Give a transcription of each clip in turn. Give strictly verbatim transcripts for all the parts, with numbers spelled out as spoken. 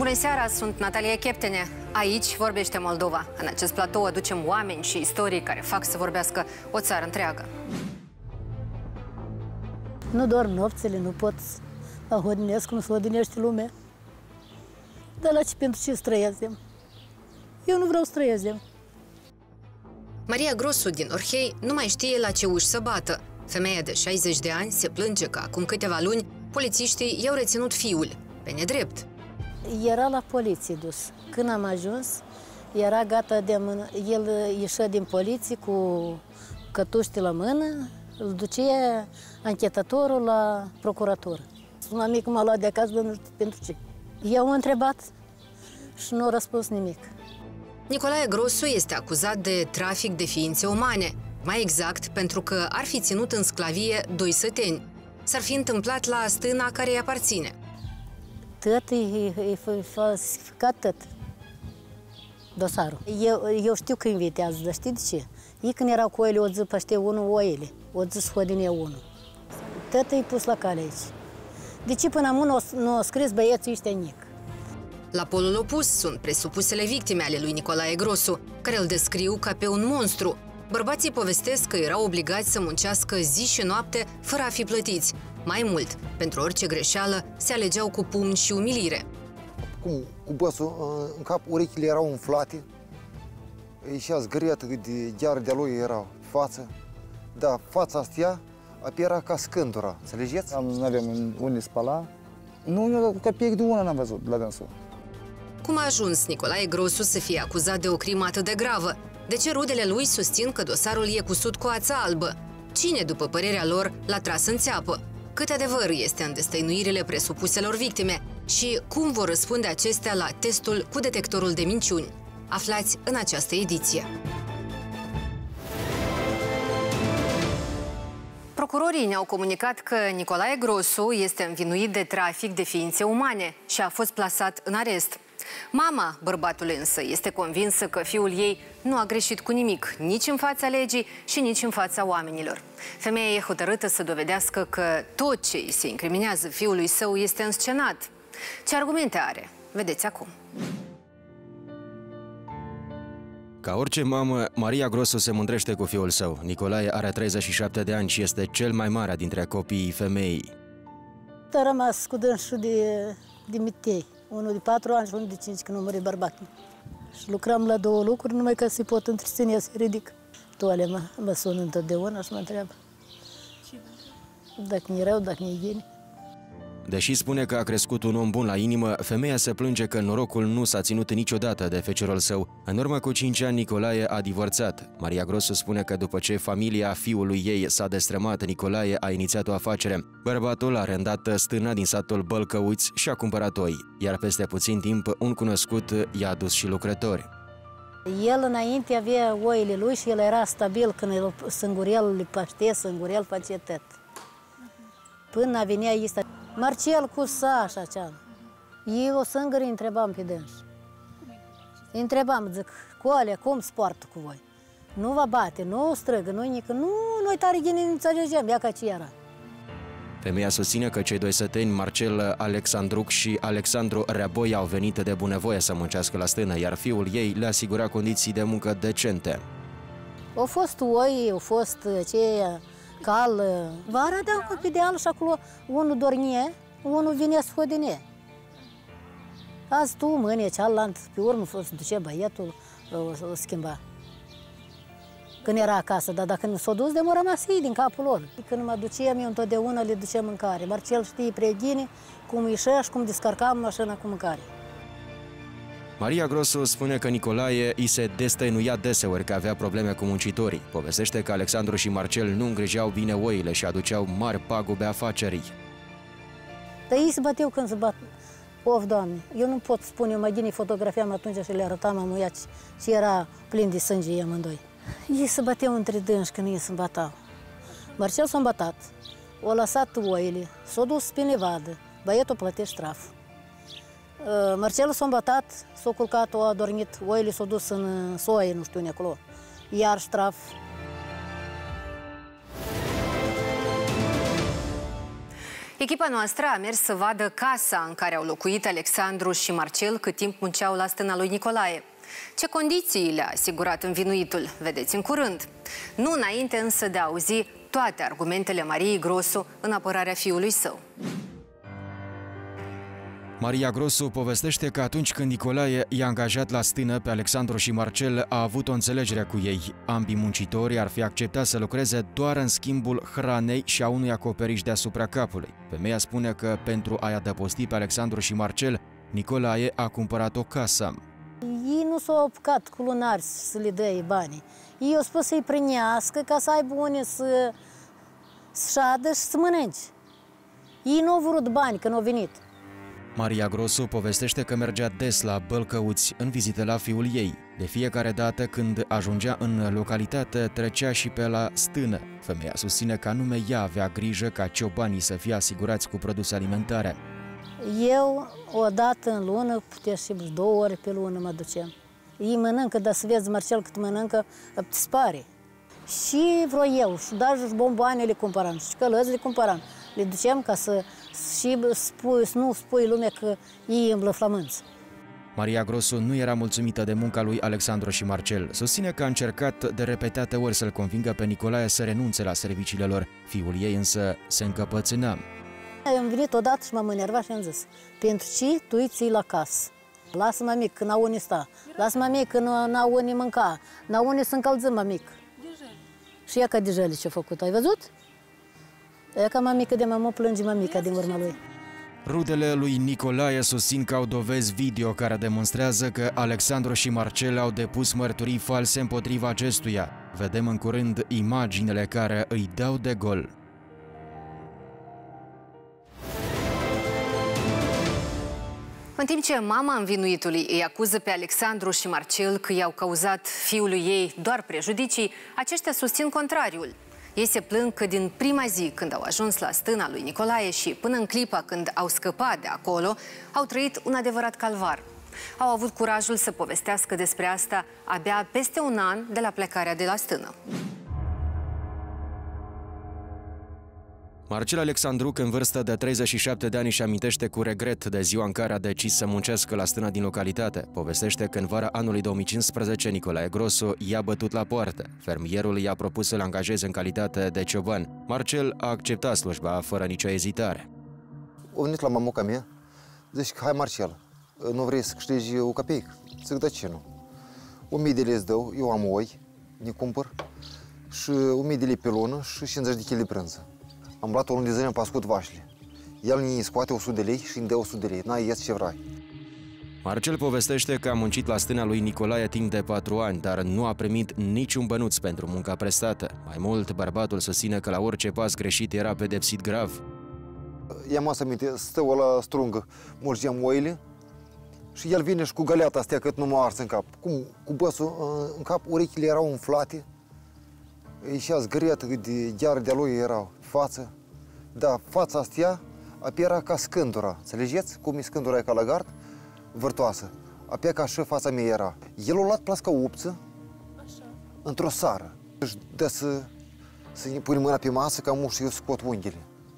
Bună seara, sunt Natalia Cheptene. Aici vorbește Moldova. În acest platou aducem oameni și istorii care fac să vorbească o țară întreagă. Nu dorm nopțile, nu pot să mă hodinesc cum se hodinește lumea. Dar la ce, pentru ce străiazem? Eu nu vreau să străiazem. Maria Grosu din Orhei nu mai știe la ce uși să bată. Femeia de șaizeci de ani se plânge că acum câteva luni polițiștii i-au reținut fiul, pe nedrept. Era la poliție dus. Când am ajuns, era gata de mână. El ieșea din poliție cu cătuște la mână, îl ducea anchetatorul la procuratură. Mamică m-a luat de acasă, dar nu știu pentru ce. Eu m-am întrebat și nu a răspuns nimic. Nicolae Grosu este acuzat de trafic de ființe umane, mai exact pentru că ar fi ținut în sclavie doi săteni. S-ar fi întâmplat la stâna care îi aparține. Tot e falsificat, tot dosarul. Eu, eu știu că invitează, dar știi de ce? Ei când erau cu oile, o zi păște unul oile, o zi shodine unul. Tot e pus la cale aici. De ce până acum nu a scris băieții ăștia nic? La polul opus sunt presupusele victime ale lui Nicolae Grosu, care îl descriu ca pe un monstru. Bărbații povestesc că erau obligați să muncească zi și noapte fără a fi plătiți. Mai mult, pentru orice greșeală, se alegeau cu pumni și umilire. Cum, cu băsul în cap, urechile erau umflate, ieșea zgâriată de gheară de-a lui era față. Da, fața asta era ca scândura, înțelegeți? Nu avem unde spăla. Nu, eu ca piec de una n-am văzut la dânsul. Cum a ajuns Nicolae Grosu să fie acuzat de o crimă atât de gravă? De ce rudele lui susțin că dosarul e cusut cu ața albă? Cine, după părerea lor, l-a tras în țeapă? Cât adevăr este în destăinuirile presupuselor victime? Și cum vor răspunde acestea la testul cu detectorul de minciuni? Aflați în această ediție. Procurorii ne-au comunicat că Nicolae Grosu este învinuit de trafic de ființe umane și a fost plasat în arest. Mama bărbatului însă este convinsă că fiul ei nu a greșit cu nimic, nici în fața legii și nici în fața oamenilor. Femeia e hotărâtă să dovedească că tot ce îi se incriminează fiului său este înscenat. Ce argumente are? Vedeți acum. Ca orice mamă, Maria Grosu se mândrește cu fiul său. Nicolae are treizeci și șapte de ani și este cel mai mare dintre copiii femeii. A rămas cu dânsul de, de mitei. Unul de patru ani și unul de cinci, când nu muri bărbatul. Și lucram la două lucruri, numai ca să-i pot întreține, să ridic. Toale mă, mă sună întotdeauna și mă întreabă dacă mi-e rău, dacă mi-e bine. Deși spune că a crescut un om bun la inimă, femeia se plânge că norocul nu s-a ținut niciodată de feciorul său. În urmă cu cinci ani, Nicolae a divorțat. Maria Grosu spune că după ce familia fiului ei s-a destrămat, Nicolae a inițiat o afacere. Bărbatul a rendat stâna din satul Bălcăuți și a cumpărat oi, iar peste puțin timp un cunoscut i-a adus și lucrători. El înainte avea oile lui și el era stabil când el sângurel le paște, sângurel face tot. Până venea ăsta, Marcel cu Sașa aceea. Eu o singură îi întrebam pe dânsi. Îi întrebam, zic, Coale, cum sportă cu voi? Nu vă bate, nu străgă, nu nică, nu, noi tare gine nu înțelegem, ia ca ce era. Femeia susține că cei doi săteni, Marcel Alexandruc și Alexandru Reaboi, au venit de bunăvoie să muncească la stână, iar fiul ei le asigura condiții de muncă decente. Au fost oi, au fost ce cal, vara deam pe deal și acolo unul dormie, unul vine să hodine. Azi tu, mâine, cealaltă, pe urmă se duce băietul, o schimba. Când era acasă, dar dacă nu s-o dus, de mă rămas ei din capul lor. Când mă duceam, eu întotdeauna le duceam mâncare. Marcel știe prea bine cum ieșea și cum descărcam mașina cu mâncare. Maria Grosu spune că Nicolae îi se destăinuia deseori că avea probleme cu muncitorii. Povestește că Alexandru și Marcel nu îngrijeau bine oile și aduceau mari pagube afacerii. Dar ei se bateau când se bat. Of, Doamne, eu nu pot spune, eu mai bine fotografiam atunci și le arătam amuiați și era plin de sânge ei amândoi. Ei se bateau între dânși când ei se batau. Marcel s-a îmbatat, o lăsat oile, s-a dus pe nevadă, băietul plătește straf. Marcelul s-a îmbatat, s-a culcat, a adormit, oile s-au dus în soie, nu știu, acolo, iar straf. Echipa noastră a mers să vadă casa în care au locuit Alexandru și Marcel cât timp munceau la stâna lui Nicolae. Ce condiții le-a asigurat învinuitul, vedeți în curând. Nu înainte însă de a auzi toate argumentele Mariei Grosu în apărarea fiului său. Maria Grosu povestește că atunci când Nicolae i-a angajat la stână pe Alexandru și Marcel, a avut o înțelegere cu ei. Ambii muncitori ar fi acceptat să lucreze doar în schimbul hranei și a unui acoperiș deasupra capului. Femeia spune că pentru a-i adăposti pe Alexandru și Marcel, Nicolae a cumpărat o casă. Ei nu s-au apucat cu lunari să le dea banii. Ei au spus să-i prinească ca să aibă unii să șadă și să mănânce. Ei nu au vrut bani când au venit. Maria Grosu povestește că mergea des la Bălcăuți în vizită la fiul ei. De fiecare dată când ajungea în localitate, trecea și pe la stână. Femeia susține că anume ea avea grijă ca ciobanii să fie asigurați cu produse alimentare. Eu, o dată în lună, putea și două ori pe lună mă duceam. Ei mănâncă, dar să vezi, Marcel, cât mănâncă, îți spare. Și vreo eu, și dar și bomboane le cumpăram, și călăți le cumpăram. Le duceam ca să, și spui, să nu spui lumea că ei îmblă flămânți. Maria Grosu nu era mulțumită de munca lui Alexandru și Marcel. Susține că a încercat de repetate ori să-l convingă pe Nicolae să renunțe la serviciile lor. Fiul ei însă se încăpățâna. Am venit odată și m-am enervat și am zis: pentru ce tu îi ții la casă? Lasă mămic că n-au unii sta, lasă mămic că n-au unii mânca, n-au unii să încălzăm mămic. Și ea ca dejele ce-a făcut, ai văzut? Ea ca mămică de mamă plânge mămica din urma lui. Rudele lui Nicolae susțin că au dovezi video care demonstrează că Alexandru și Marcel au depus mărturii false împotriva acestuia. Vedem în curând imaginile care îi dau de gol. În timp ce mama învinuitului îi acuză pe Alexandru și Marcel că i-au cauzat fiului ei doar prejudicii, aceștia susțin contrariul. Ei se plâng că din prima zi când au ajuns la stâna lui Nicolae și până în clipa când au scăpat de acolo, au trăit un adevărat calvar. Au avut curajul să povestească despre asta abia peste un an de la plecarea de la stână. Marcel Alexandruc, în vârstă de treizeci și șapte de ani, își amintește cu regret de ziua în care a decis să muncească la stâna din localitate. Povestește că în vara anului două mii cincisprezece, Nicolae Grosu i-a bătut la poartă. Fermierul i-a propus să-l angajeze în calitate de cioban. Marcel a acceptat slujba fără nicio ezitare. Au venit la mamuca mea, zice că hai Marcel, nu vrei să câștigi o capeică? Zic, de ce nu? O mie de lei îți dau, eu am oi, ne cumpăr, și o mie de lei pe lună și cincizeci de kilograme de brânză. Am luat o lună de zile, am pascut vașile. El ne scoate o sută de lei și îmi dă o sută de lei. N-ai ies ce vrei. Marcel povestește că a muncit la stâna lui Nicolae timp de patru ani, dar nu a primit niciun bănuț pentru munca prestată. Mai mult, bărbatul susține că la orice pas greșit era pedepsit grav. I-am să aminte, stău la strungă, mulgeam oile și el vine și cu găleata astea cât nu m-a ars în cap. Cum, cu băsul în cap, urechile erau umflate, ieșea zgâriată de gheare de-a lui erau. Față, da, fața astea apia era ca scândura, înțelegeți? Cum e scândura ca la gard, vârtoasă. Apia ca și fața mea era. El a luat plas ca upță, într-o sară. Își dă să, să ne pune mâna pe masă ca muș și eu scot unghiile.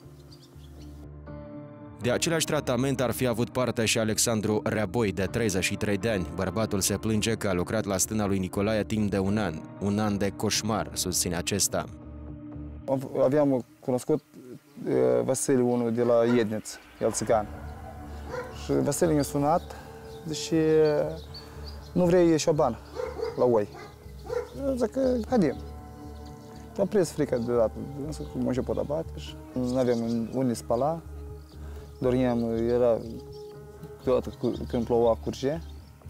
De același tratament ar fi avut parte și Alexandru Reaboi, de treizeci și trei de ani. Bărbatul se plânge că a lucrat la stâna lui Nicolae timp de un an. Un an de coșmar, susține acesta. Aveam cunoscut uh, Vasile, unul de la Iedneț, el țigan. Și Vasile mi-a sunat, zice, nu vrei șoban la oi. Eu zic că, haidem. Am prins frica deodată, însă cum mă pot abate și nu aveam unde spăla. Dormeam, era deodată când ploua, curge.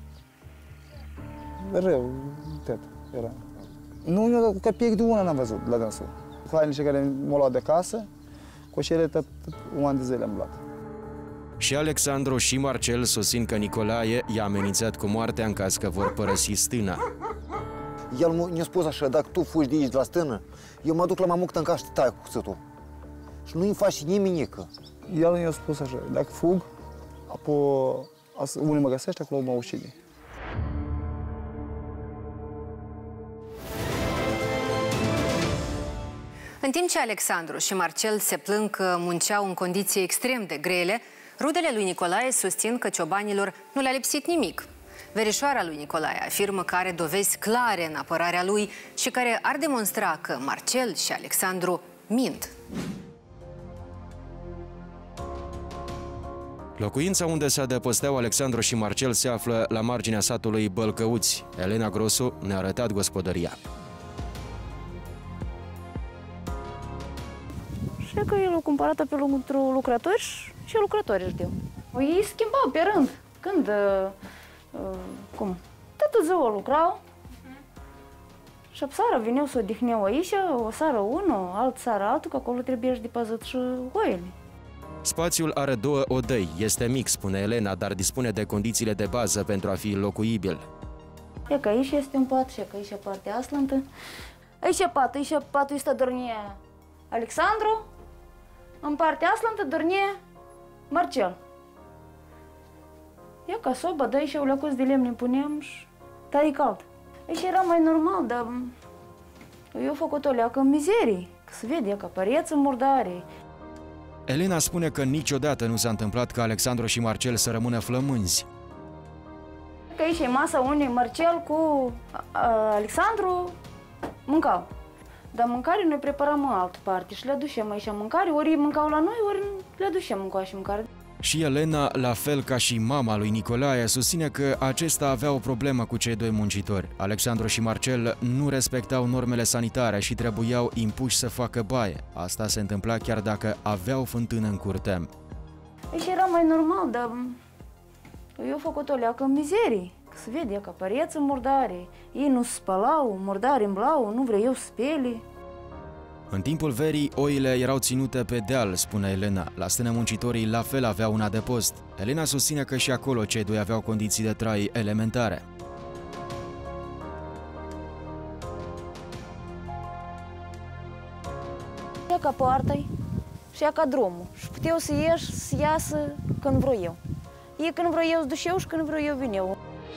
Rău, tot era. Nu, eu capiec de una n-am văzut la dânsul. Hainele care m-au luat de acasă, cu cele tot un an de zile am luat. Și Alexandru și Marcel susțin că Nicolae i-a amenințat cu moartea în caz că vor părăsi stâna. El ne-a spus așa, dacă tu fugi de aici de la stână, eu mă duc la mamuctă în casă și te tai cu cuțitul. Și nu-i faci nimenică. El mi-a spus așa, dacă fug, apoi unii mă găsește, acolo mă ucide. În timp ce Alexandru și Marcel se plâng că munceau în condiții extrem de grele, rudele lui Nicolae susțin că ciobanilor nu le-a lipsit nimic. Verișoara lui Nicolae afirmă că are dovezi clare în apărarea lui și care ar demonstra că Marcel și Alexandru mint. Locuința unde se adăposteau Alexandru și Marcel se află la marginea satului Bălcăuți. Elena Grosu ne-a arătat gospodăria. Și că el a cumpărat pe pentru lucrători și lucrătorii știu. Ei schimbau pe rând. Când, uh, uh, cum, toată ziua lucrau. Și pe seara veneau să odihneau aici, o seară unul, alt seară altul, că acolo trebuie și de păzit și oile. Spațiul are două odăi, este mic, spune Elena, dar dispune de condițiile de bază pentru a fi locuibil. E că aici este un pat și că aici e partea aslantă. Aici e pat, aici patul este dornie Alexandru, în partea aslantă dornie Marcel. E ca soba, da, aici o leacuz de lemne punem și tare cald. Aici era mai normal, dar eu făcut o leacă în mizerii, că se vede că păreți în murdare. Elena spune că niciodată nu s-a întâmplat ca Alexandru și Marcel să rămână flămânzi. Că aici e masa unde Marcel cu Alexandru mâncau. Dar mâncare noi preparam în altă parte și le aducem aici mâncare, ori mâncau la noi, ori le aducem încoa și mâncare. Și Elena, la fel ca și mama lui Nicolae, susține că acesta avea o problemă cu cei doi muncitori. Alexandru și Marcel nu respectau normele sanitare și trebuiau impuși să facă baie. Asta se întâmpla chiar dacă aveau fântână în curte. Aici era mai normal, dar eu făcut o leacă în mizerii. Că se vede că păreți în murdare. Ei nu se spălau, murdare în blau, nu vreau să spele. În timpul verii, oile erau ținute pe deal, spune Elena. La stână muncitorii la fel aveau un adăpost. Elena susține că și acolo cei doi aveau condiții de trai elementare. E ca poartă și e ca drumul. Și puteau să ieși, să iasă când vreau eu. Ei când vreau eu, duceau și când vreau eu, vineau.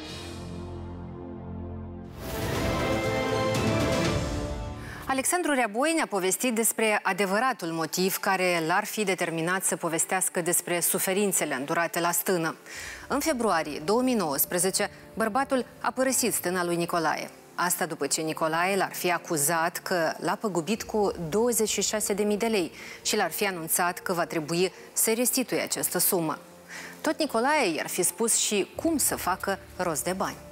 Alexandru Reaboi ne-a povestit despre adevăratul motiv care l-ar fi determinat să povestească despre suferințele îndurate la stână. În februarie două mii nouăsprezece, bărbatul a părăsit stâna lui Nicolae. Asta după ce Nicolae l-ar fi acuzat că l-a păgubit cu douăzeci și șase de mii de lei și l-ar fi anunțat că va trebui să restituie această sumă. Tot Nicolae i-ar fi spus și cum să facă rost de bani.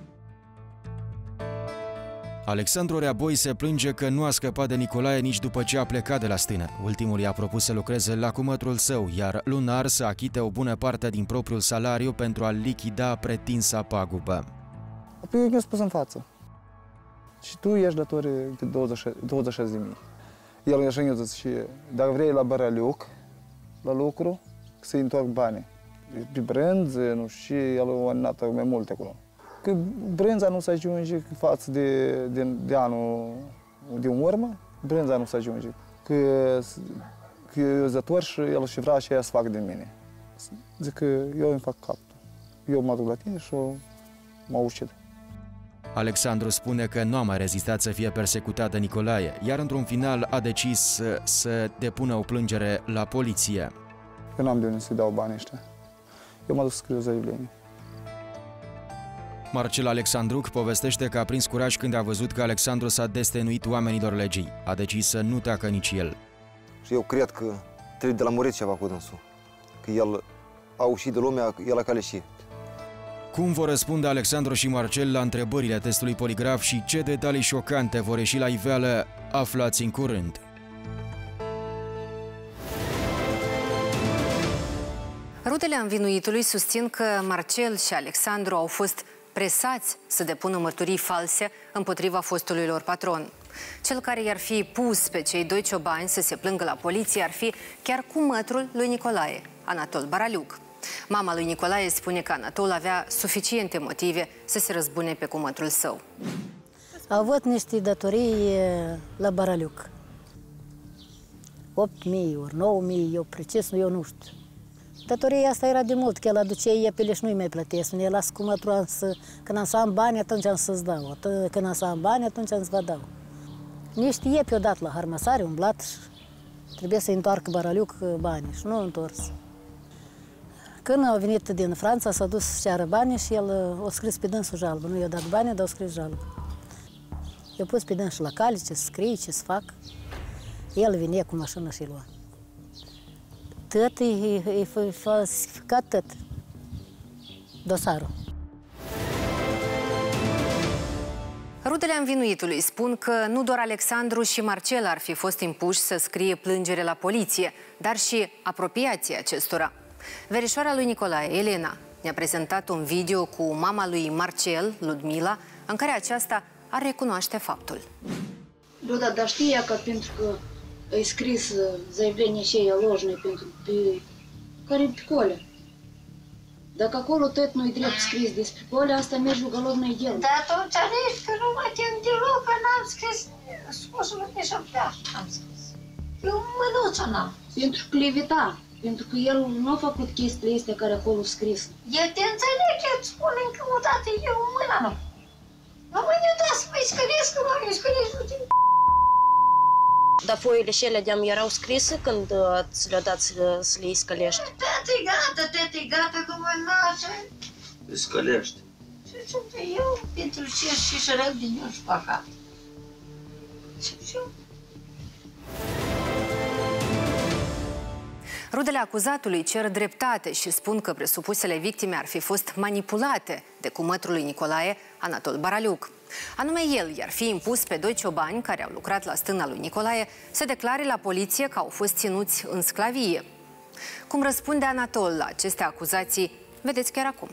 Alexandru Reaboi se plânge că nu a scăpat de Nicolae nici după ce a plecat de la stână. Ultimul i-a propus să lucreze la cumătrul său, iar lunar să achite o bună parte din propriul salariu pentru a lichida pretinsa pagubă. Apoi eu mi-a spus în față. Și tu ești dator de douăzeci și șase de mii. El mi-a zis și dacă vrei la Bărăliuc, la lucru, să-i întorc banii. Pe brânză, nu știu, el a anunțat mai multe acolo. Că brânza nu se ajunge față de, de, de anul din urmă, brânza nu se ajunge. Că, că eu zător și el și vrea și ea să facă din mine. Zic că eu îmi fac capul. Eu mă duc la tine și mă ucid. Alexandru spune că nu a mai rezistat să fie persecutat de Nicolae, iar într-un final a decis să, să depună o plângere la poliție. Eu n-am de unde să-i dau banii ăștia. Eu m-am dus să scriu zaivlenie. Marcel Alexandruc povestește că a prins curaj când a văzut că Alexandru s-a destenuit oamenilor legii. A decis să nu tacă nici el. Și eu cred că trebuie de la murit ceva cu dânsul. Că el a ușit de lumea, el a caleșit. Cum vor răspunde Alexandru și Marcel la întrebările testului poligraf și ce detalii șocante vor ieși la iveală, aflați în curând. Rudele învinuitului susțin că Marcel și Alexandru au fost presați să depună mărturii false împotriva fostului lor patron. Cel care i-ar fi pus pe cei doi ciobani să se plângă la poliție ar fi chiar cumătrul lui Nicolae, Anatol Baraliuc. Mama lui Nicolae spune că Anatol avea suficiente motive să se răzbune pe cumătrul său. A avut niște datorii la Baraliuc. opt mii ori nouă mii, eu precis, eu nu știu. Datoria asta era de mult, că el aducea iepele și nu-i mai plătesc. El las cu mătru să, când am să am bani, atunci am să-ți dau. Când am să am bani, atunci am să vă dau. Nici știe pe odată la Harmasare, umblat și trebuie să-i întoarcă Baraliuc banii și nu a întors. Când a venit din Franța, s-a dus să ceară bani și el a scris pe dânsul jalbă. Nu i-a dat bani, dar a scris jalbă. I-a pus pe dânsul la cale, ce să scrie, ce să fac. El vine cu mașină și lua. Tot e falsificat, tot. Dosarul. Rudele învinuitului spun că nu doar Alexandru și Marcel ar fi fost impuși să scrie plângere la poliție, dar și apropiații acestora. Verișoara lui Nicolae, Elena, ne-a prezentat un video cu mama lui Marcel, Ludmila, în care aceasta ar recunoaște faptul. Luda, dar știa că pentru că ai scris заявление și ложное pentru pe care pe Colea. Dacă acolo tot nu-i drept scris despre Colea, asta merge uголовное дело. Dar atunci nici că nu mă tem deloc, că n-am scris scusul de șapteaș, am scris. Eu mânuță n-am. Pentru cleveta, pentru că el nu a făcut chestiile astea care acolo scris. Eu te înțeleg, eu îți spun încă o dată, eu mâna nu. Nu mă ne da să mă iscălesc, că mă iscălesc, nu timp. Dar foile și ele de-am erau scrise când ți le-au dat să, să le iscălești? Tati, gata, tati, gata, că mă nașă. Iscălești. Și sunt eu, pentru ce și șerăc din eu și păcat. Și eu. Rudele acuzatului cer dreptate și spun că presupusele victime ar fi fost manipulate de cumătrul lui Nicolae, Anatol Baraliuc. Anume el i-ar fi impus pe doi ciobani care au lucrat la stâna lui Nicolae să declare la poliție că au fost ținuți în sclavie. Cum răspunde Anatol la aceste acuzații, vedeți chiar acum.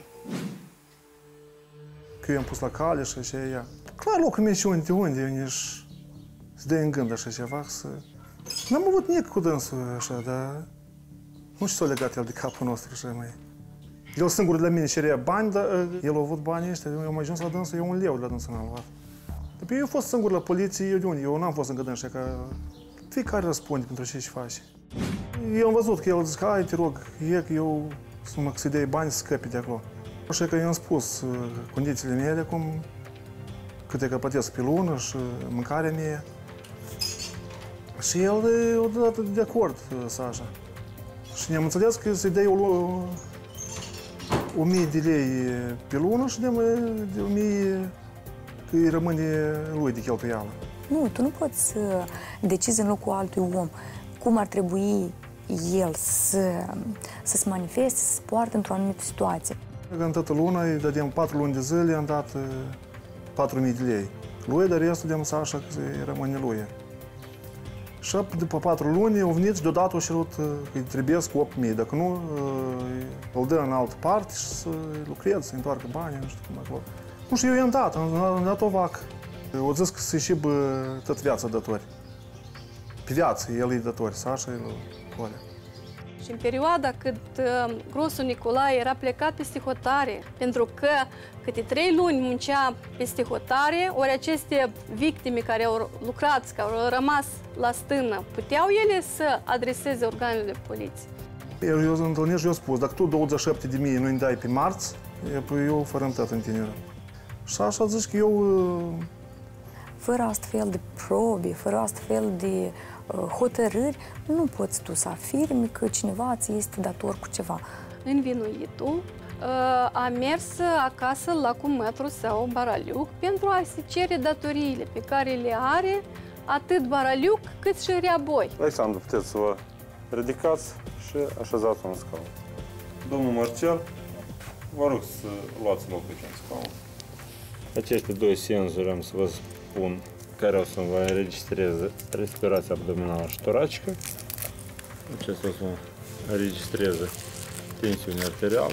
Că eu am pus la cale și așa ea. Clar, locul meu și unde, unde, eu nici să dea în gând așa ceva, să... N-am avut nic cu dânsul așa, dar nu știu ce-a legat el de capul nostru așa mai. El singur de la mine cerea bani, dar el a avut banii ăștia, eu am ajuns la dânsul, eu un leu de la dânsul n-am luat. După eu am fost singur la poliție, eu de unde? Eu n-am fost încă dânsul, că fiecare răspunde pentru ce își face. Eu am văzut că el zice, hai, te rog, e că eu să-i dai bani să scăpi de acolo. Așa că eu am spus condițiile mele, cum câte că plătesc pe lună și mâncarea mea. Și el a dat de acord, Sasha. Și ne-am înțeles că să-i dai o, o mie de lei pe lună și de o mie că îi rămâne lui de cheltuială. Nu, tu nu poți să decizi în locul altui om cum ar trebui el să, să se manifeste, să se poarte într-o anumită situație. În toată luna îi dădeam patru luni de zile, am dat patru mii de lei. Lui, dar restul de-am Sasha că îi rămâne lui. Și după patru luni au venit și deodată au cerut că îi trebuiesc opt mii. Dacă nu, îl dă în altă parte și să lucreze, să întoarcă banii, nu știu cum acolo. Nu știu, eu i-am dat, am dat o vacă. O zis că să-i șib tot viața dători. Pe viață, el e dători, Sasha, el Colea. Și în perioada cât uh, grosul Nicolae era plecat peste hotare, pentru că câte trei luni muncea peste hotare, ori aceste victime care au lucrat, care au rămas la stână, puteau ele să adreseze organele de poliție? Eu, eu întâlnesc și eu spus, dacă tu douăzeci și șapte de mii nu-i dai pe marți, eu fără întâi în tinere. Și așa zici că eu... Fără astfel de probe, fără astfel de hotărâri, nu poți tu să afirmi că cineva ți este dator cu ceva. Învinuitul a mers acasă la cumătrul său, Baraliuc, pentru a se cere datoriile pe care le are atât Baraliuc cât și Reaboi. Alexandru, puteți să vă ridicați și așezați un scaun. Domnul Marcel, vă rog să luați locul în scaun. Aceste doi senzori am să vă spun care o să vă înregistreze respirația abdominală și toracică. Acesta o să vă înregistreze tensiunea arterială.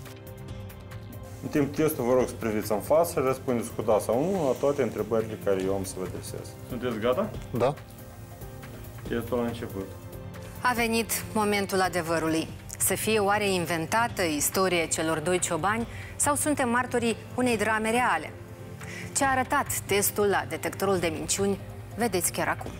În timp testul vă rog să priviți în față și răspundeți cu da sau nu la toate întrebările care eu am să vă adresez. Sunteți gata? Da. Testul a început. A venit momentul adevărului. Să fie oare inventată istoria celor doi ciobani sau suntem martorii unei drame reale? Ce a arătat testul la detectorul de minciuni, vedeți chiar acum.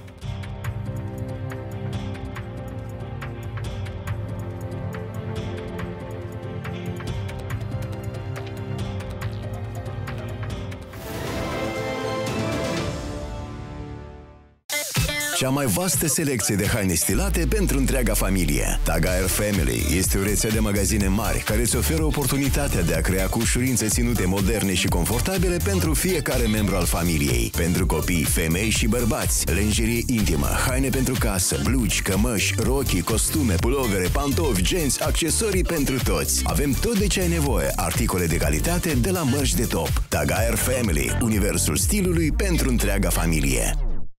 Cea mai vastă selecție de haine stilate pentru întreaga familie. Tag Heuer Family este o rețea de magazine mari care îți oferă oportunitatea de a crea cu ușurință ținute moderne și confortabile pentru fiecare membru al familiei. Pentru copii, femei și bărbați, lenjerie intimă, haine pentru casă, blugi, cămăși, rochii, costume, pulovere, pantofi, genți, accesorii pentru toți. Avem tot de ce ai nevoie, articole de calitate de la mărci de top. Tag Heuer Family, universul stilului pentru întreaga familie.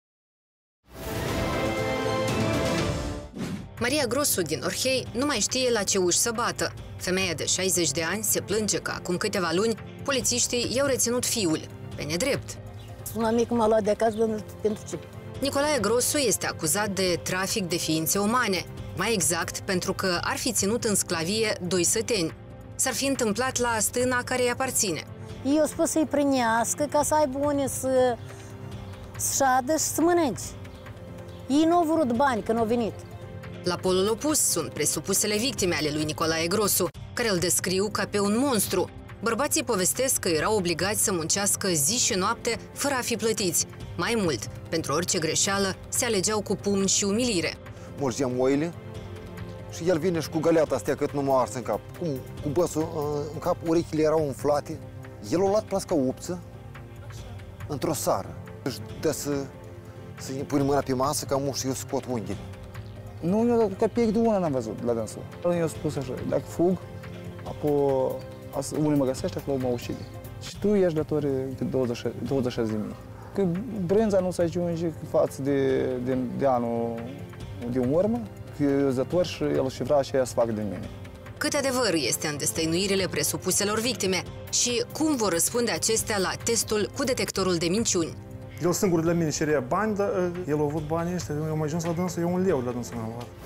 Maria Grosu din Orhei nu mai știe la ce uși să bată. Femeia de șaizeci de ani se plânge că acum câteva luni polițiștii i-au reținut fiul, pe nedrept. Mamică m-a luat de acasă pentru ce? Nicolae Grosu este acuzat de trafic de ființe umane, mai exact pentru că ar fi ținut în sclavie doi săteni. S-ar fi întâmplat la stâna care îi aparține. Eu spus să-i prânească ca să aibă unde să șadă și să mănânci. Ei nu au vrut bani când au venit. La polul opus sunt presupusele victime ale lui Nicolae Grosu, care îl descriu ca pe un monstru. Bărbații povestesc că erau obligați să muncească zi și noapte fără a fi plătiți. Mai mult, pentru orice greșeală, se alegeau cu pumni și umilire. Morgeam oile și el vine și cu găleata astea cât nu mă ars în cap. Cum, cu băsul în cap, urechile erau umflate. El a luat plas ca opță într-o sară. Își dă să, să ne pune mâna pe masă ca muș și eu scot unghiile. Nu, eu capiec de una n-am văzut la dânsul. Eu spus așa, dacă fug, apoi unii mă găsește, acolo mă ucide. Și tu ești dator de douăzeci și șase de mii. Că brânza nu se ajunge față de, de, de anul de urmă, că eu dator și el și vrea și ea să facă de mine. Cât adevăr este în destăinuirile presupuselor victime și cum vor răspunde acestea la testul cu detectorul de minciuni? El singur de la mine cerea bani, dar el a avut banii ăștia, eu am ajuns la dânsul, eu un leu de la dânsul m-am luat.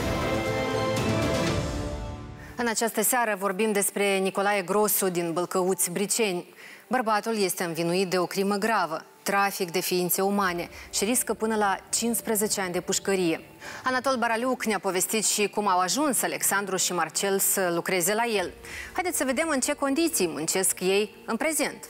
În această seară vorbim despre Nicolae Grosu din Bălcăuți, Briceni. Bărbatul este învinuit de o crimă gravă, trafic de ființe umane și riscă până la cincisprezece ani de pușcărie. Anatol Baraliuc ne-a povestit și cum au ajuns Alexandru și Marcel să lucreze la el. Haideți să vedem în ce condiții muncesc ei în prezent.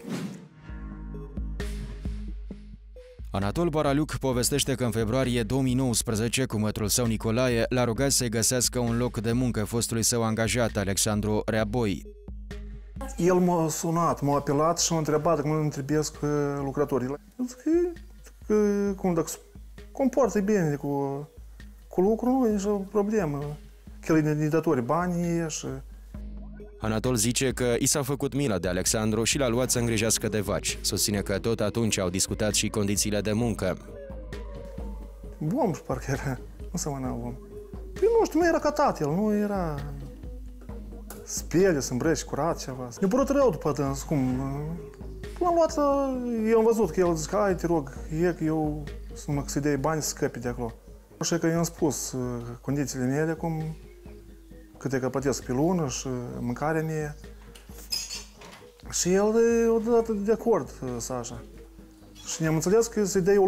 Anatol Baraliuc povestește că în februarie două mii nouăsprezece, cumătrul său Nicolae l-a rugat să-i găsească un loc de muncă fostului său angajat, Alexandru Reaboi. El m-a sunat, m-a apelat și m-a întrebat dacă mă întrebesc lucrătorii. Eu zic că, că cum, dacă se comportă bine cu, cu lucru, nu e nicio problemă. Că el ne datori banii și... Anatol zice că i s-a făcut milă de Alexandru și l-a luat să îngrijească de vaci. Susține că tot atunci au discutat și condițiile de muncă. Bom, parcă era, nu se mâna bom. Păi nu știu, nu era catat el, nu era... Spele, să îmbrăci, curat ceva. Ne-a părut rău după dâns, cum... L-am luat, eu am văzut că el zice, hai, te rog, e că eu să mă să-i dai bani să scăpi de acolo. Așa că i-am spus condițiile mele, cum... câte că plătesc pe lună și mâncarea mea. Și el a dat de acord, Sasha. Și ne-am înțeles că să-i dai o,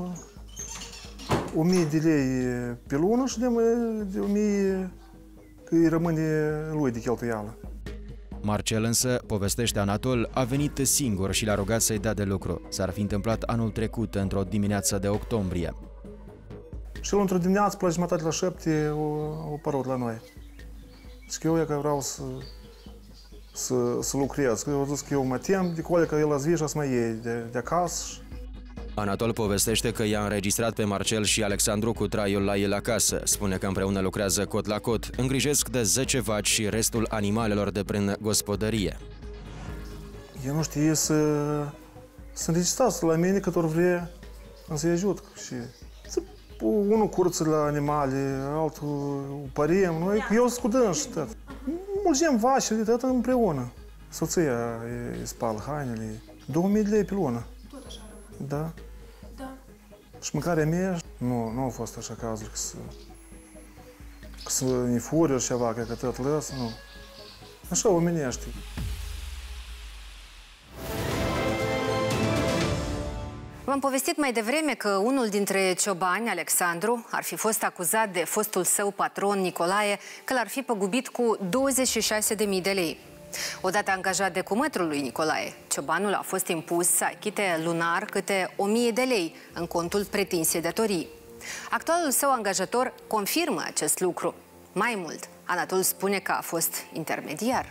o mie de lei pe lună și de o mie că îi rămâne lui de cheltuială. Marcel însă, povestește Anatol, a venit singur și l-a rugat să-i dea de lucru. S-ar fi întâmplat anul trecut, într-o dimineață de octombrie. Și el într-o dimineață, pe la jumătate la șapte, a apărut la noi. Și că eu e că vreau să, să, să lucrez, că eu zis că eu mă tem de cole că el a zis și să mă iei de, de acasă. Anatol povestește că i-a înregistrat pe Marcel și Alexandru cu traiul la el acasă. Spune că împreună lucrează cot la cot, îngrijesc de zece vaci și restul animalelor de prin gospodărie. Eu nu știu, să, să înregistrați la mine cât ori vrea să-i ajut. Și unul curță la animale, altul păriem, noi, eu sunt cu dâns și tot. Mulgem vacile, tot împreună. Soția îi spală hainele, două mii de lei pe lună. Da. Da. Și mâncarea mea, nu, nu a fost așa cazuri că să, că să ne fură ceva, că tot lăsă, nu. Așa omenește. V-am povestit mai devreme că unul dintre ciobani, Alexandru, ar fi fost acuzat de fostul său patron, Nicolae, că l-ar fi păgubit cu douăzeci și șase de mii de lei. Odată angajat de cumătrul lui Nicolae, ciobanul a fost impus să achite lunar câte o mie de lei în contul pretinse datorii. Actualul său angajator confirmă acest lucru. Mai mult, Anatol spune că a fost intermediar.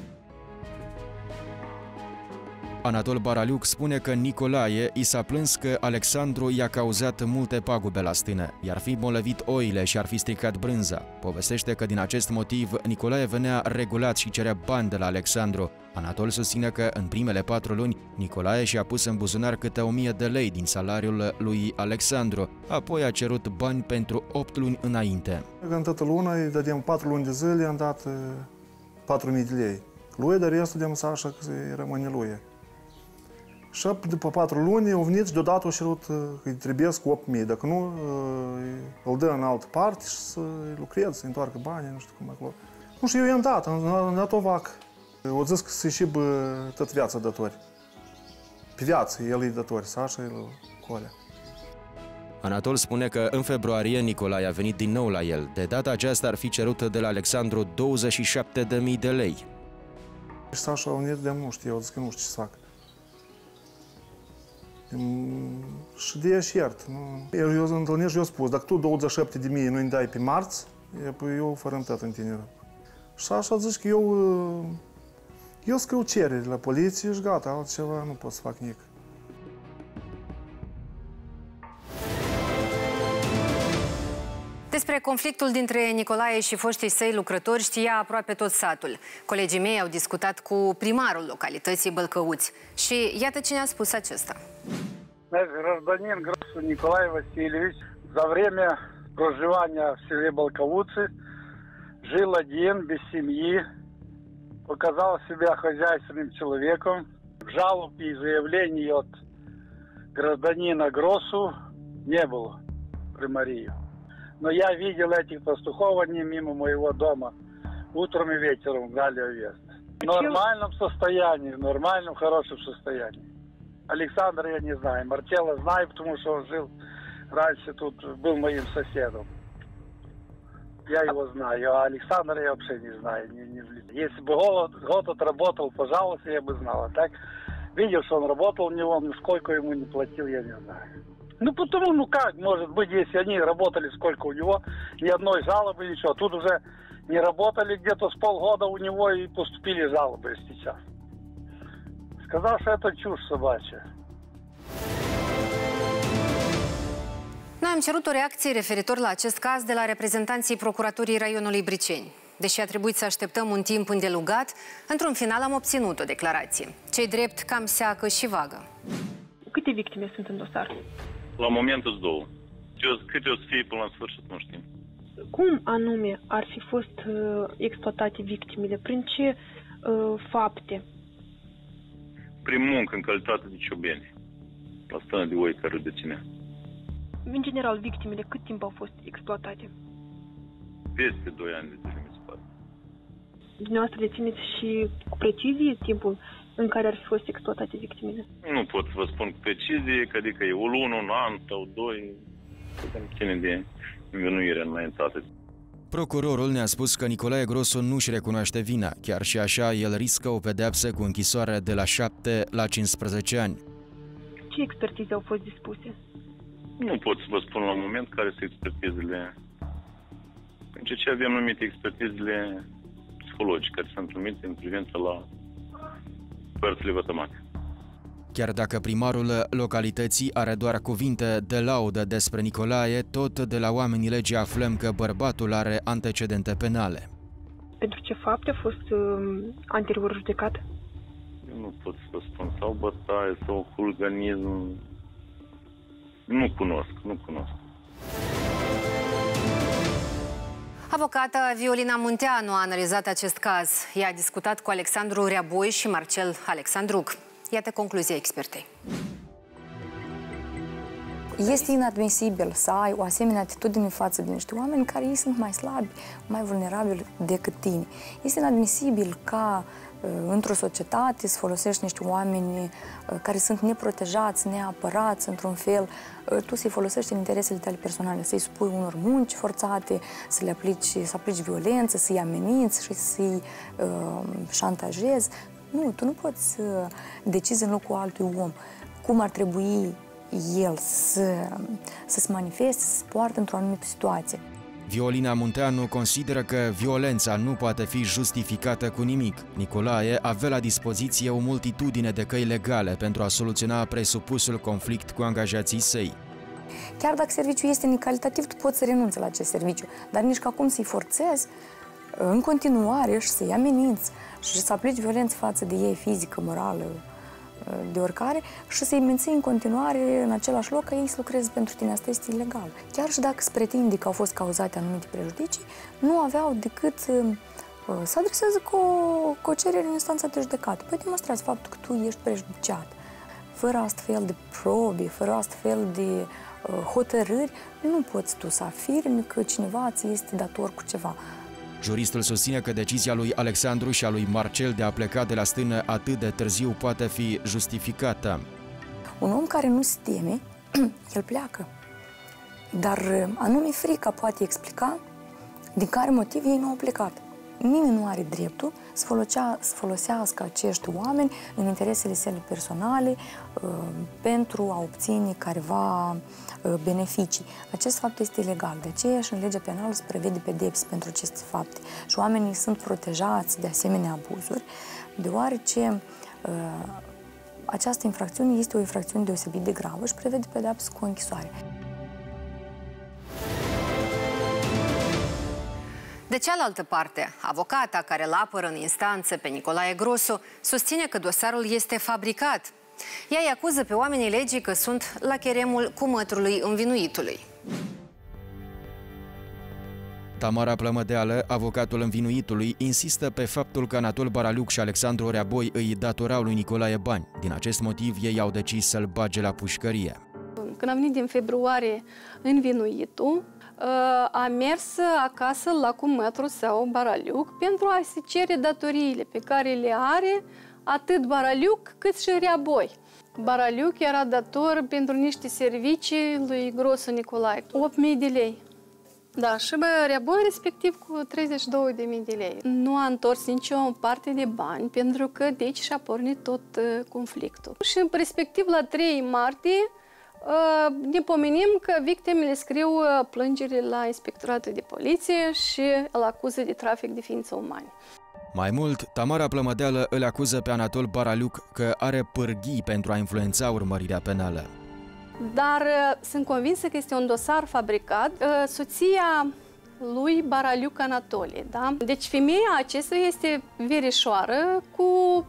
Anatol Baraliuc spune că Nicolae i s-a plâns că Alexandru i-a cauzat multe pagube la stână, i-ar fi molăvit oile și ar fi stricat brânza. Povestește că din acest motiv Nicolae venea regulat și cerea bani de la Alexandru. Anatol susține că în primele patru luni Nicolae și-a pus în buzunar câte o mie de lei din salariul lui Alexandru, apoi a cerut bani pentru opt luni înainte. În toată luna îi dădeam patru luni de zile, i-am dat patru mii de lei. Lui, dar restul de-am așa că rămâne lui. Și după patru luni au venit și deodată au cerut că îi trebuiesc opt mii. Dacă nu, îl dă în altă parte și să lucreze, să întoarcă banii, nu știu cum acolo. Nu știu, eu i-am dat, am dat o vacă. O zis că să-i și tot viața dători. Pe viață, el e dători, Sașa, el Colea. Anatol spune că în februarie Nicolae a venit din nou la el. De data aceasta ar fi cerut de la Alexandru douăzeci și șapte de mii de lei. Și Sașa a venit de nu știu, eu zic că nu știu ce să fac. Și de și iert. Eu, eu întâlnesc și eu spus, dacă tu douăzeci și șapte de mii nu-i dai pe marți, păi eu fără întât în tine. Și așa zici că eu, eu scriu cereri la poliție și gata, altceva nu pot să fac nimic. Despre conflictul dintre Nicolae și foștii săi lucrători știa aproape tot satul. Colegii mei au discutat cu primarul localității Bălcăuți și iată cine a spus acesta. Гражданин Гросу Николай Васильевич за время проживания в селе Балковуцы жил один, без семьи, показал себя хозяйственным человеком. Жалоб и заявлений от гражданина Гросу не было при Марии. Но я видел этих пастухований мимо моего дома. Утром и вечером гнали овец. В нормальном состоянии, в нормальном, хорошем состоянии. Александра я не знаю. Марчела знаю, потому что он жил раньше тут, был моим соседом. Я его знаю, а Александра я вообще не знаю. Не, не... Если бы год, год отработал, пожалуйста, я бы знал. А так, видел, что он работал у него, но сколько ему не платил, я не знаю. Ну, потому, ну как, может быть, если они работали сколько у него, ни одной жалобы, ничего. Тут уже не работали где-то с полгода у него и поступили жалобы сейчас. Сказал, что это чушь собачья. Noi am cerut o reacție referitor la acest caz de la reprezentanții Procuraturii Raionului Briceni. Deși a trebuit să așteptăm un timp îndelugat, într-un final am obținut o declarație. Ce-i drept, cam seacă și vagă. Câte victime sunt în dosar? La momentul două. Câte o să fie până la sfârșit, nu știm. Cum anume ar fi fost uh, exploatate victimele? Prin ce uh, fapte? Prin muncă, în calitate de ciobeni. La stână de oi care deținea. În general, victimele cât timp au fost exploatate? Peste doi ani de zile, mi se pare. Dumneavoastră dețineți și cu precizie timpul în care ar fi fost exploatate victimele? Nu pot să vă spun cu precizie, că adică e o lună, un an sau doi, ține de învinuire înaintată. Procurorul ne-a spus că Nicolae Grosu nu-și recunoaște vina. Chiar și așa, el riscă o pedeapsă cu închisoare de la șapte la cincisprezece ani. Ce expertize au fost dispuse? Nu pot să vă spun la moment care sunt expertizele. În ceea ce avem numite expertizele psihologice, care sunt numite în privință la părțile vătămate. Chiar dacă primarul localității are doar cuvinte de laudă despre Nicolae, tot de la oamenii legii aflăm că bărbatul are antecedente penale. Pentru ce fapte a fost uh, anterior judecat? Eu nu pot să vă spun. Sau bătaie, sau huliganism. Nu cunosc, nu cunosc. Avocata Violina Munteanu a analizat acest caz. Ea a discutat cu Alexandru Reaboi și Marcel Alexandruc. Iată concluzia expertei. Este inadmisibil să ai o asemenea atitudine față de niște oameni care ei sunt mai slabi, mai vulnerabili decât tine. Este inadmisibil ca într-o societate să folosești niște oameni care sunt neprotejați, neapărați într-un fel, tu să-i folosești în interesele tale personale, să-i spui unor munci forțate, să le aplici, să aplici violență, să-i ameninți și să-i uh, șantajezi. Nu, tu nu poți să decizi în locul altui om cum ar trebui el să, să se manifeste, să se poartă într-o anumită situație. Violina Munteanu consideră că violența nu poate fi justificată cu nimic. Nicolae avea la dispoziție o multitudine de căi legale pentru a soluționa presupusul conflict cu angajații săi. Chiar dacă serviciul este necalitativ, tu poți să renunți la acest serviciu, dar nici ca cum să-i forțezi în continuare și să-i ameninți și să aplici violență față de ei, fizică, morală, de oricare, și să-i menții în continuare în același loc ca ei să lucreze pentru tine. Asta este ilegal. Chiar și dacă se pretinde că au fost cauzate anumite prejudicii, nu aveau decât să adreseze cu o, cu o cerere în instanța de judecată. Păi demonstrați faptul că tu ești prejudiciat. Fără astfel de probe, fără astfel de uh, hotărâri, nu poți tu să afirmi că cineva ți este dator cu ceva. Juristul susține că decizia lui Alexandru și a lui Marcel de a pleca de la stână atât de târziu poate fi justificată. Un om care nu se teme, el pleacă. Dar anume frica poate explica din care motiv ei nu au plecat. Nimeni nu are dreptul să, folosea, să folosească acești oameni în interesele sale personale uh, pentru a obține careva uh, beneficii. Acest fapt este ilegal, de aceea și în legea penală se prevede pedepse pentru aceste fapte. Și oamenii sunt protejați de asemenea abuzuri, deoarece uh, această infracțiune este o infracțiune deosebit de gravă și prevede pedepse cu închisoare. De cealaltă parte, avocata care îl apără în instanță pe Nicolae Grosu susține că dosarul este fabricat. Ea îi acuză pe oamenii legii că sunt la cheremul cumătrului învinuitului. Tamara Plămădeală, avocatul învinuitului, insistă pe faptul că Anatol Baraliuc și Alexandru Oreaboi îi datorau lui Nicolae bani. Din acest motiv, ei au decis să-l bage la pușcărie. Când a venit din februarie învinuitul, a mers acasă la cumătru sau Baraliuc pentru a se cere datoriile pe care le are atât Baraliuc cât și Oreaboi. Baraliuc era dator pentru niște servicii lui Grosu Nicolae, opt mii de lei. Da, și Oreaboi respectiv cu treizeci și două de mii de lei. Nu a întors nicio parte de bani pentru că de aici și-a pornit tot conflictul. Și respectiv la trei martie ne pomenim că victimele scriu plângere la Inspectoratul de Poliție și îl acuză de trafic de ființe umane. Mai mult, Tamara Plămădeală îl acuză pe Anatol Baraliuc că are pârghii pentru a influența urmărirea penală. Dar sunt convinsă că este un dosar fabricat. Soția lui Baraliuc Anatolie, da? Deci femeia acestuia este verișoară cu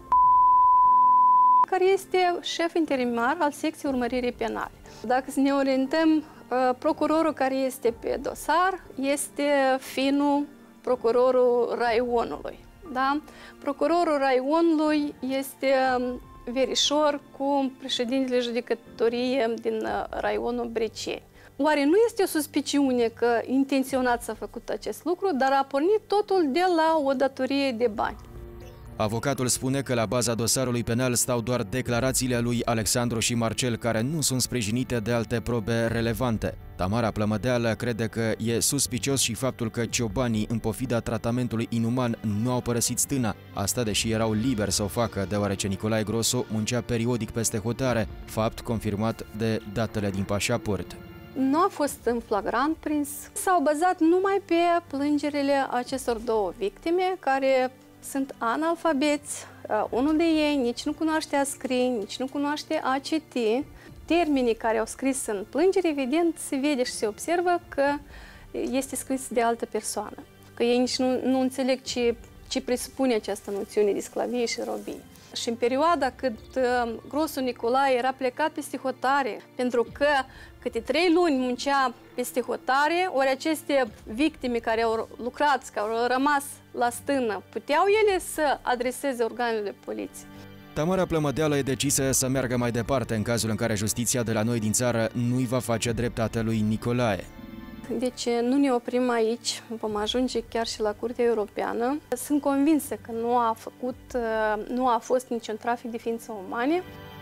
care este șef interimar al secției urmăririi penale. Dacă să ne orientăm, procurorul care este pe dosar este finul procurorul raionului. Da? Procurorul raionului este verișor cu președintele judecătoriei din raionul Breceni. Oare nu este o suspiciune că intenționat s-a făcut acest lucru, dar a pornit totul de la o datorie de bani? Avocatul spune că la baza dosarului penal stau doar declarațiile lui Alexandru și Marcel, care nu sunt sprijinite de alte probe relevante. Tamara Plămădeală crede că e suspicios și faptul că ciobanii, în pofida tratamentului inuman, nu au părăsit stâna. Asta deși erau liberi să o facă, deoarece Nicolae Grosu muncea periodic peste hotare, fapt confirmat de datele din pașaport. Nu a fost în flagrant prins. S-au bazat numai pe plângerile acestor două victime, care sunt analfabeți. Unul de ei nici nu cunoaște a scrie, nici nu cunoaște a citi. Termenii care au scris în plângere, evident, se vede și se observă că este scris de altă persoană. Că ei nici nu, nu înțeleg ce, ce presupune această noțiune de sclavie și robie. Și în perioada cât uh, Grosu Nicolae era plecat peste hotare, pentru că câte trei luni muncea peste hotare, ori aceste victime care au lucrat, care au rămas la stână, puteau ele să adreseze organele de poliție. Tamara Plămădeală e decisă să meargă mai departe în cazul în care justiția de la noi din țară nu-i va face dreptate lui Nicolae. Deci nu ne oprim aici, vom ajunge chiar și la Curtea Europeană. Sunt convinsă că nu a făcut, nu a fost niciun trafic de ființe umane.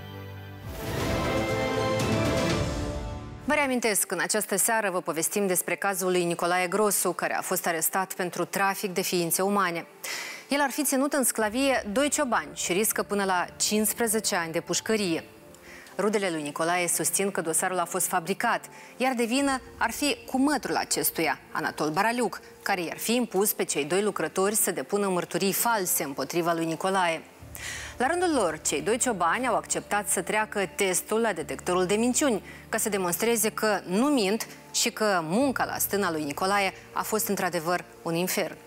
Vă reamintesc că în această seară vă povestim despre cazul lui Nicolae Grosu, care a fost arestat pentru trafic de ființe umane. El ar fi ținut în sclavie doi ciobani și riscă până la cincisprezece ani de pușcărie. Rudele lui Nicolae susțin că dosarul a fost fabricat, iar de vină ar fi cumătrul acestuia, Anatol Baraliuc, care i-ar fi impus pe cei doi lucrători să depună mărturii false împotriva lui Nicolae. La rândul lor, cei doi ciobani au acceptat să treacă testul la detectorul de minciuni, ca să demonstreze că nu mint și că munca la stâna lui Nicolae a fost într-adevăr un infern.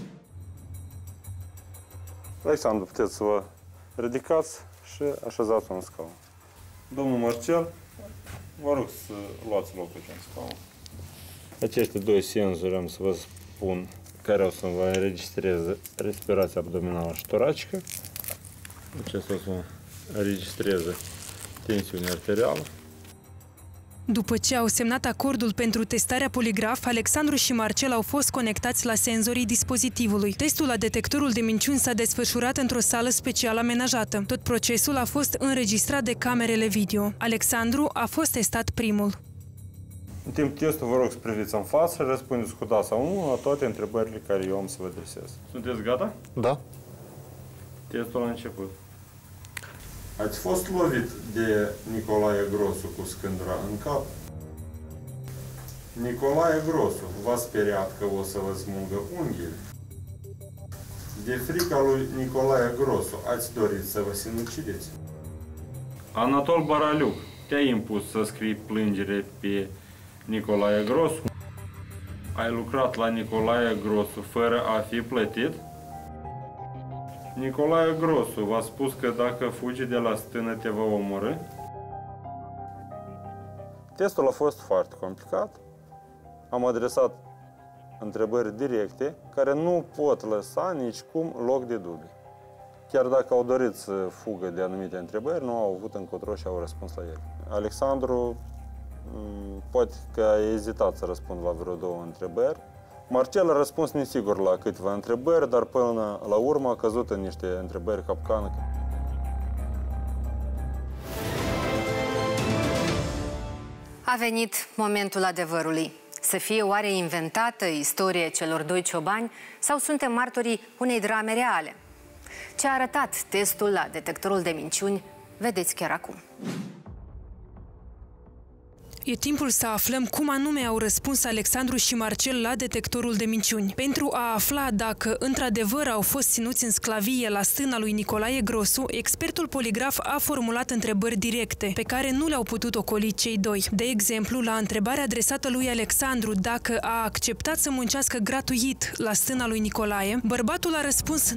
Alexandru, puteți să vă ridicați și așezați un scaun. Domnul Marcel, vă rog să luați locul în scaun. Aceste doi senzori am să vă spun care o să vă înregistreze respirația abdominală și toracică. Acesta o să înregistreze tensiunea arterială. După ce au semnat acordul pentru testarea poligraf, Alexandru și Marcel au fost conectați la senzorii dispozitivului. Testul la detectorul de minciuni s-a desfășurat într-o sală special amenajată. Tot procesul a fost înregistrat de camerele video. Alexandru a fost testat primul. În timp testul, vă rog să priviți în față și răspundeți cu da sau nu la toate întrebările care eu am să vă adresez. Sunteți gata? Da. Testul a început. Ați fost lovit de Nicolae Grosu cu scândura în cap? Nicolae Grosu v-a speriat că o să vă smulgă unghiile? De frica lui Nicolae Grosu ați dorit să vă sinucideți? Anatol Baraliuc te-a impus să scrii plângere pe Nicolae Grosu? Ai lucrat la Nicolae Grosu fără a fi plătit? Nicolae Grosu v-a spus că dacă fugi de la stână te va omorî? Testul a fost foarte complicat. Am adresat întrebări directe care nu pot lăsa nicicum loc de dubii. Chiar dacă au dorit să fugă de anumite întrebări, nu au avut încotro și au răspuns la ele. Alexandru poate că a ezitat să răspund la vreo două întrebări. Marcel a răspuns nesigur la câteva întrebări, dar până la urmă a căzut în niște întrebări capcană. A venit momentul adevărului. Să fie oare inventată istoria celor doi ciobani sau suntem martorii unei drame reale? Ce a arătat testul la detectorul de minciuni, vedeți chiar acum. E timpul să aflăm cum anume au răspuns Alexandru și Marcel la detectorul de minciuni. Pentru a afla dacă într-adevăr au fost ținuți în sclavie la stâna lui Nicolae Grosu, expertul poligraf a formulat întrebări directe, pe care nu le-au putut ocoli cei doi. De exemplu, la întrebarea adresată lui Alexandru dacă a acceptat să muncească gratuit la stâna lui Nicolae, bărbatul a răspuns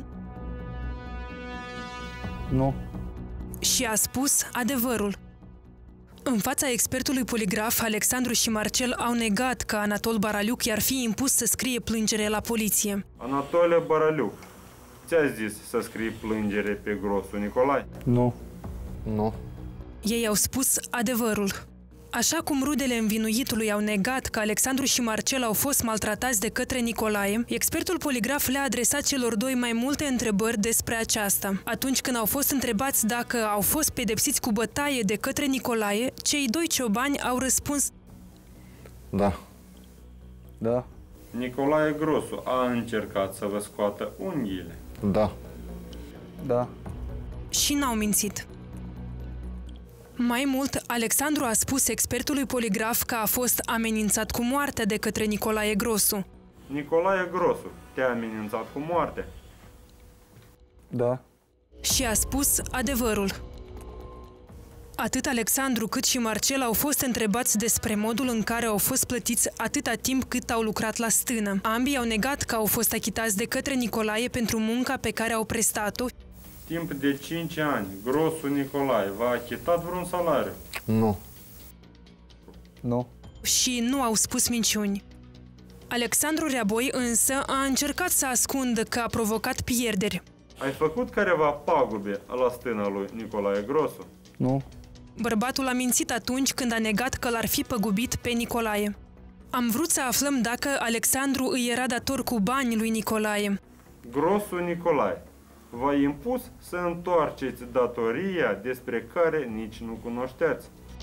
nu. Și a spus adevărul. În fața expertului poligraf, Alexandru și Marcel au negat că Anatol Baraliuc i-ar fi impus să scrie plângere la poliție. Anatole Baraliuc, ți-a zis să scrii plângere pe Grosu Nicolae? Nu. Nu. Ei au spus adevărul. Așa cum rudele învinuitului au negat că Alexandru și Marcel au fost maltratați de către Nicolae, expertul poligraf le-a adresat celor doi mai multe întrebări despre aceasta. Atunci când au fost întrebați dacă au fost pedepsiți cu bătaie de către Nicolae, cei doi ciobani au răspuns da. Da. Nicolae Grosu a încercat să vă scoată unghiile? Da. Da. Și n-au mințit. Mai mult, Alexandru a spus expertului poligraf că a fost amenințat cu moartea de către Nicolae Grosu. Nicolae Grosu te-a amenințat cu moartea? Da. Și a spus adevărul. Atât Alexandru cât și Marcel au fost întrebați despre modul în care au fost plătiți atâta timp cât au lucrat la stână. Ambii au negat că au fost achitați de către Nicolae pentru munca pe care au prestat-o. Timp de cinci ani, Grosu Nicolae v-a achitat vreun salariu? Nu. Nu. Și nu au spus minciuni. Alexandru Reaboi însă a încercat să ascundă că a provocat pierderi. Ai făcut careva pagube la stâna lui Nicolae Grosu? Nu. Bărbatul a mințit atunci când a negat că l-ar fi păgubit pe Nicolae. Am vrut să aflăm dacă Alexandru îi era dator cu bani lui Nicolae. Grosu Nicolae v-a impus să întoarceți datoria despre care nici nu cunoșteați?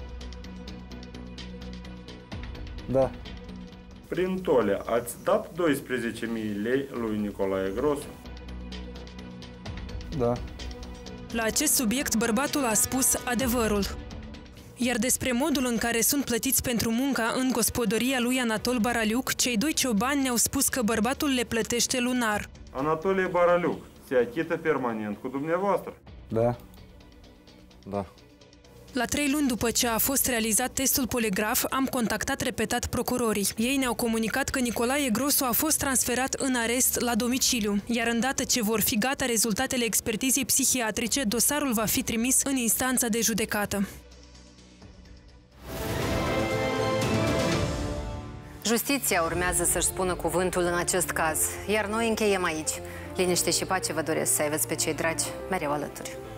Da. Prin tole ați dat doisprezece mii lei lui Nicolae Grosu? Da. La acest subiect, bărbatul a spus adevărul. Iar despre modul în care sunt plătiți pentru munca în gospodăria lui Anatol Baraliuc, cei doi ciobani ne-au spus că bărbatul le plătește lunar. Anatolie Baraliuc se achită permanent cu dumneavoastră? Da. Da. La trei luni după ce a fost realizat testul poligraf, am contactat repetat procurorii. Ei ne-au comunicat că Nicolae Grosu a fost transferat în arest la domiciliu, iar îndată ce vor fi gata rezultatele expertizei psihiatrice, dosarul va fi trimis în instanța de judecată. Justiția urmează să-și spună cuvântul în acest caz, iar noi încheiem aici. Liniște și pace vă doresc, să aveți pe cei dragi mereu alături.